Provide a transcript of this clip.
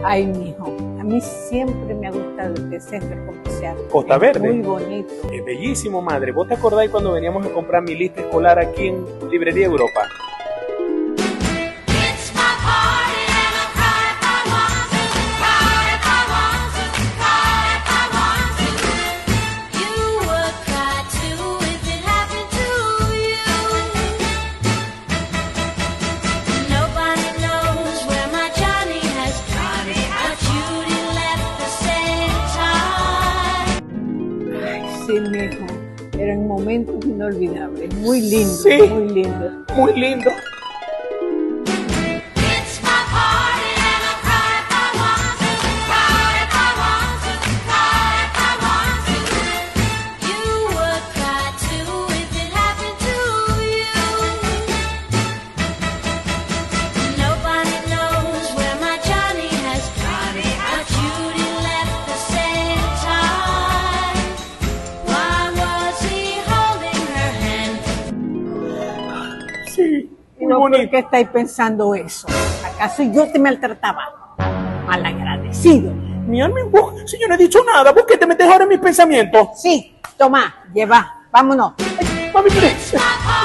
Ay, mijo, a mí siempre me ha gustado este centro comercial. Costa Es Verde. muy bonito. Es bellísimo, madre. ¿Vos te acordáis cuando veníamos a comprar mi lista escolar aquí en Librería Europa? Sí, mijo, eran momentos inolvidables, muy lindos, Sí. muy lindos. Muy lindo. Sí, muy No, ¿por bonito. qué estáis pensando eso? ¿Acaso yo te maltrataba? Malagradecido. Mi alma en vos, si yo no he dicho nada, ¿por qué te metes ahora en mis pensamientos? Sí, toma, lleva, vámonos. Mami, pero...